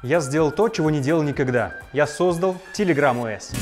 Я сделал то, чего не делал никогда. Я создал Telegram OS.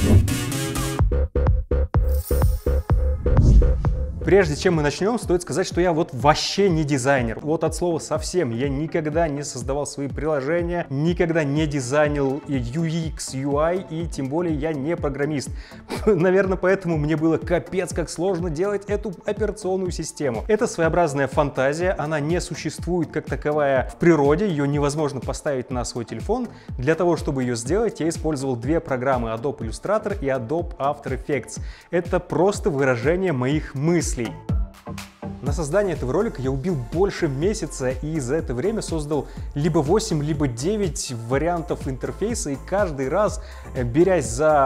Прежде чем мы начнем, стоит сказать, что я вот вообще не дизайнер. Вот от слова совсем. Я никогда не создавал свои приложения, никогда не дизайнил UX, UI, и тем более я не программист. Наверное, поэтому мне было капец как сложно делать эту операционную систему. Это своеобразная фантазия, она не существует как таковая в природе, ее невозможно поставить на свой телефон. Для того, чтобы ее сделать, я использовал две программы: Adobe Illustrator и Adobe After Effects. Это просто выражение моих мыслей. На создание этого ролика я убил больше месяца и за это время создал либо 8, либо 9 вариантов интерфейса, и каждый раз, берясь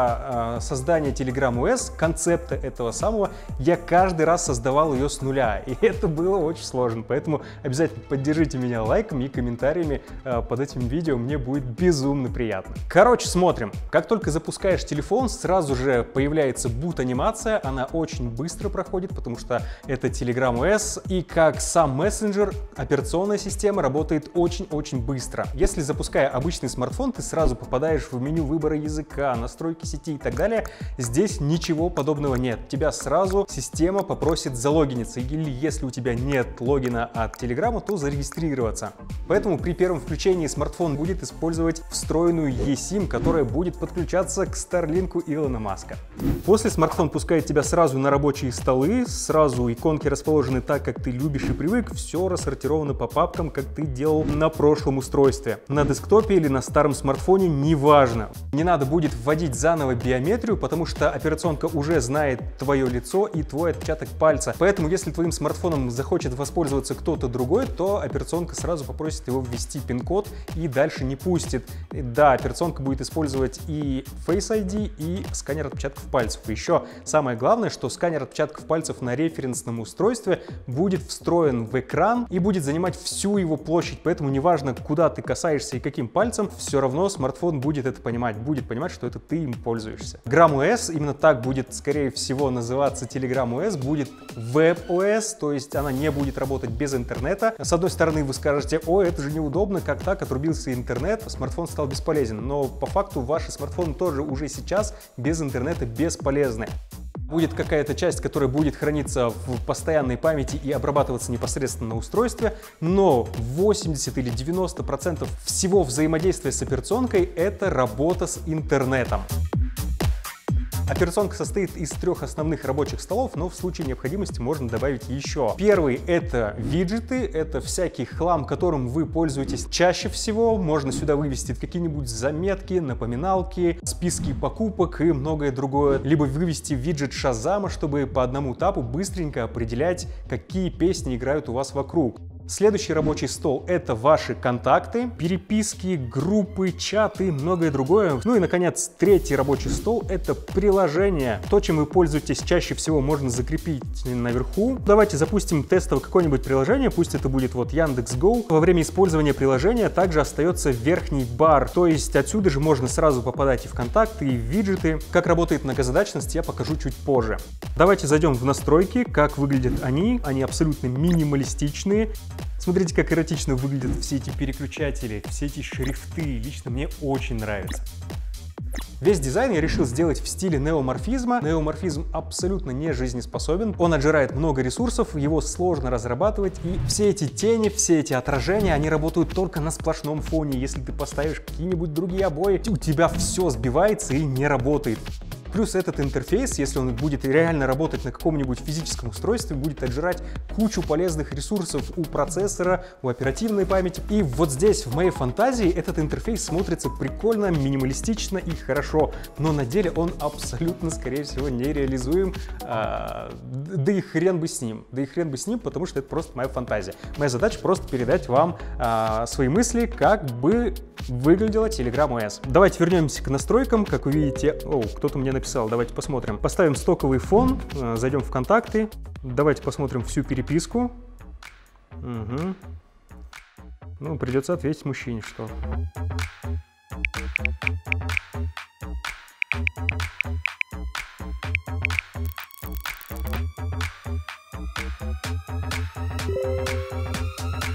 за создание Telegram OS, концепта этого самого, я каждый раз создавал ее с нуля, и это было очень сложно, поэтому обязательно поддержите меня лайками и комментариями под этим видео, мне будет безумно приятно. Короче, смотрим. Как только запускаешь телефон, сразу же появляется boot-анимация, она очень быстро проходит, потому что это Telegram OS, и как сам мессенджер, операционная система работает очень-очень быстро. Если запуская обычный смартфон, ты сразу попадаешь в меню выбора языка, настройки сети и так далее, здесь ничего подобного нет. Тебя сразу система попросит залогиниться, или если у тебя нет логина от Telegram, то зарегистрироваться. Поэтому при первом включении смартфон будет использовать встроенную eSIM, которая будет подключаться к Starlink Илона Маска. После смартфон пускает тебя сразу на рабочие столы, сразу иконки расположены так, как ты любишь и привык, все рассортировано по папкам, как ты делал на прошлом устройстве. На десктопе или на старом смартфоне, неважно. Не надо будет вводить заново биометрию, потому что операционка уже знает твое лицо и твой отпечаток пальца. Поэтому, если твоим смартфоном захочет воспользоваться кто-то другой, то операционка сразу попросит его ввести пин-код и дальше не пустит. Да, операционка будет использовать и Face ID, и сканер отпечатков пальцев. И еще самое главное, что сканер отпечатков пальцев на референсном устройстве будет встроен в экран и будет занимать всю его площадь, поэтому неважно, куда ты касаешься и каким пальцем, все равно смартфон будет это понимать, что это ты им пользуешься. Gram OS, именно так будет, скорее всего, называться Telegram OS, будет Web OS, то есть она не будет работать без интернета. С одной стороны, вы скажете: о, это же неудобно, как так, отрубился интернет, смартфон стал бесполезен, но по факту ваши смартфоны тоже уже сейчас без интернета бесполезны. Будет какая-то часть, которая будет храниться в постоянной памяти и обрабатываться непосредственно на устройстве, но 80 или 90% всего взаимодействия с операционкой — это работа с интернетом. Операционка состоит из трех основных рабочих столов, но в случае необходимости можно добавить еще. Первый — это виджеты, это всякий хлам, которым вы пользуетесь чаще всего. Можно сюда вывести какие-нибудь заметки, напоминалки, списки покупок и многое другое. Либо вывести виджет Шазама, чтобы по одному тапу быстренько определять, какие песни играют у вас вокруг. Следующий рабочий стол — это ваши контакты, переписки, группы, чаты, многое другое. Ну и, наконец, третий рабочий стол — это приложение. То, чем вы пользуетесь чаще всего, можно закрепить наверху. Давайте запустим тестово какое-нибудь приложение, пусть это будет вот Яндекс.Го. Во время использования приложения также остается верхний бар, то есть отсюда же можно сразу попадать и в контакты, и в виджеты. Как работает многозадачность, я покажу чуть позже. Давайте зайдем в настройки, как выглядят они. Они абсолютно минималистичные. Смотрите, как эротично выглядят все эти переключатели, все эти шрифты. Лично мне очень нравится. Весь дизайн я решил сделать в стиле неоморфизма. Неоморфизм абсолютно не жизнеспособен. Он отжирает много ресурсов, его сложно разрабатывать. И все эти тени, все эти отражения, они работают только на сплошном фоне. Если ты поставишь какие-нибудь другие обои, у тебя все сбивается и не работает. Плюс этот интерфейс, если он будет реально работать на каком-нибудь физическом устройстве, будет отжирать кучу полезных ресурсов у процессора, у оперативной памяти. И вот здесь, в моей фантазии, этот интерфейс смотрится прикольно, минималистично и хорошо, но на деле он абсолютно, скорее всего, нереализуем. Да и хрен бы с ним. Потому что это просто моя фантазия. Моя задача просто передать вам свои мысли, как бы выглядела Telegram OS. Давайте вернемся к настройкам. Как вы видите, кто-то мне написал, давайте посмотрим. Поставим стоковый фон, зайдем в контакты, давайте посмотрим всю переписку. Угу. Ну, придется ответить мужчине, что...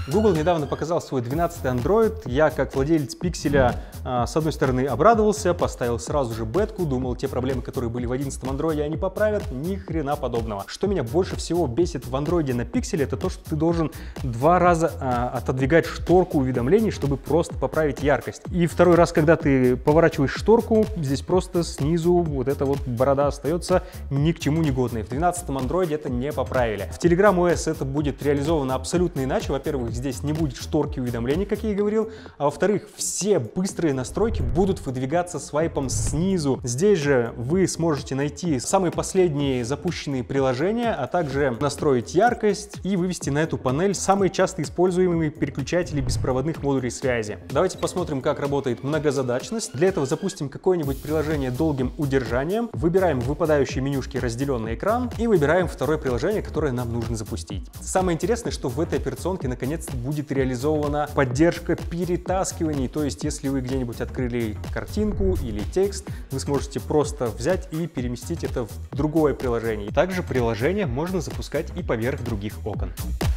Google недавно показал свой 12-й Android. Я, как владелец Pixel, с одной стороны обрадовался, поставил сразу же бетку, думал, те проблемы, которые были в 11-м Android, они поправят. Ни хрена подобного. Что меня больше всего бесит в Android на Pixel, это то, что ты должен 2 раза отодвигать шторку уведомлений, чтобы просто поправить яркость. И второй раз, когда ты поворачиваешь шторку, здесь просто снизу вот эта вот борода остается ни к чему не годной. В 12-м Android это не поправили. В Telegram OS это будет реализовано абсолютно иначе. Во-первых, здесь не будет шторки уведомлений, как я и говорил, а во-вторых, все быстрые настройки будут выдвигаться свайпом снизу. Здесь же вы сможете найти самые последние запущенные приложения, а также настроить яркость и вывести на эту панель самые часто используемые переключатели беспроводных модулей связи. Давайте посмотрим, как работает многозадачность. Для этого запустим какое-нибудь приложение долгим удержанием, выбираем в выпадающей менюшке разделенный экран и выбираем второе приложение, которое нам нужно запустить. Самое интересное, что в этой операционке наконец-то будет реализована поддержка перетаскиваний, то есть если вы где-нибудь открыли картинку или текст, вы сможете просто взять и переместить это в другое приложение. Также приложение можно запускать и поверх других окон.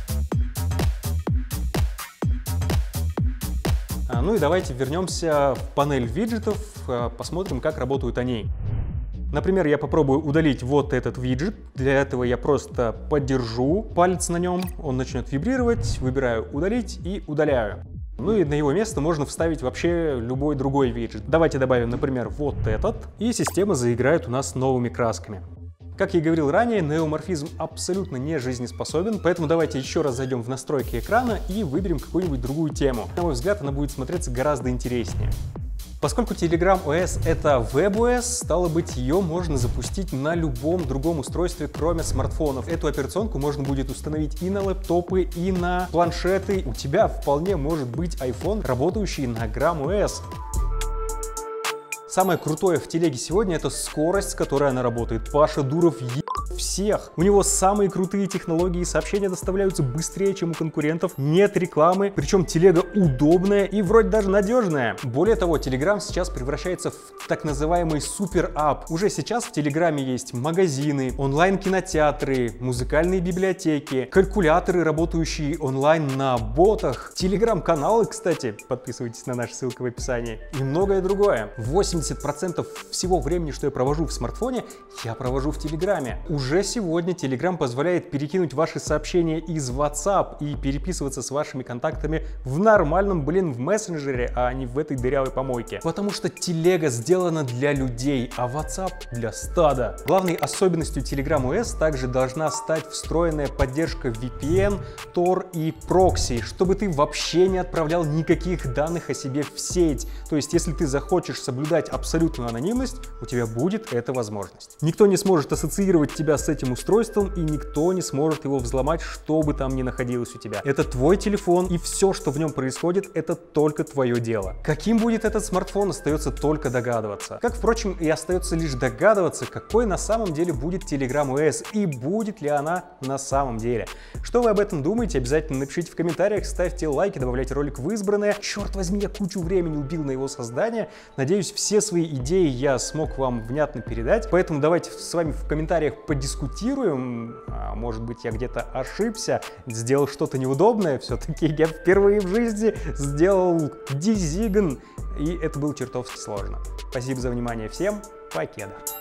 Ну и давайте вернемся в панель виджетов, посмотрим, как работают они. Например, я попробую удалить вот этот виджет. Для этого я просто подержу палец на нем, он начнет вибрировать, выбираю «Удалить» и удаляю. Ну и на его место можно вставить вообще любой другой виджет. Давайте добавим, например, вот этот, и система заиграет у нас новыми красками. Как я и говорил ранее, неоморфизм абсолютно не жизнеспособен, поэтому давайте еще раз зайдем в настройки экрана и выберем какую-нибудь другую тему. На мой взгляд, она будет смотреться гораздо интереснее. Поскольку Telegram OS это WebOS, стало быть, ее можно запустить на любом другом устройстве, кроме смартфонов. Эту операционку можно будет установить и на лэптопы, и на планшеты. У тебя вполне может быть iPhone, работающий на Gram OS. Самое крутое в телеге сегодня — это скорость, с которой она работает. Паша Дуров всех. У него самые крутые технологии, сообщения доставляются быстрее, чем у конкурентов, нет рекламы, причем телега удобная и вроде даже надежная. Более того, Telegram сейчас превращается в так называемый супер-ап. Уже сейчас в Телеграме есть магазины, онлайн-кинотеатры, музыкальные библиотеки, калькуляторы, работающие онлайн на ботах, Телеграм-каналы, кстати, подписывайтесь на нашу ссылку в описании, и многое другое. 80% всего времени, что я провожу в смартфоне, я провожу в Телеграме. Уже сегодня Telegram позволяет перекинуть ваши сообщения из WhatsApp и переписываться с вашими контактами в нормальном, в мессенджере, а не в этой дырявой помойке. Потому что телега сделана для людей, а WhatsApp для стада. Главной особенностью Telegram OS также должна стать встроенная поддержка VPN, Tor и прокси, чтобы ты вообще не отправлял никаких данных о себе в сеть. То есть, если ты захочешь соблюдать абсолютную анонимность, у тебя будет эта возможность. Никто не сможет ассоциировать тебя с этим устройством, и никто не сможет его взломать, что бы там ни находилось у тебя. Это твой телефон, и все, что в нем происходит, это только твое дело. Каким будет этот смартфон, остается только догадываться. Как, впрочем, и остается лишь догадываться, какой на самом деле будет Telegram OS, и будет ли она на самом деле. Что вы об этом думаете, обязательно напишите в комментариях, ставьте лайки, добавляйте ролик в избранное. Черт возьми, я кучу времени убил на его создание. Надеюсь, все свои идеи я смог вам внятно передать, поэтому давайте с вами в комментариях подискутируем. Может быть, я где-то ошибся, сделал что-то неудобное, все-таки я впервые в жизни сделал дизигн, и это было чертовски сложно. Спасибо за внимание всем, покеда.